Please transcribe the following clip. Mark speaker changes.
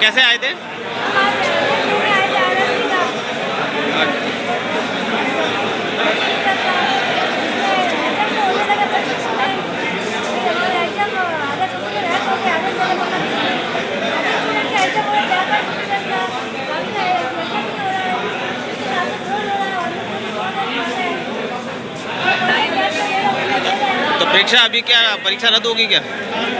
Speaker 1: कैसे आए थे? तो परीक्षा अभी क्या परीक्षा रद्द होगी क्या?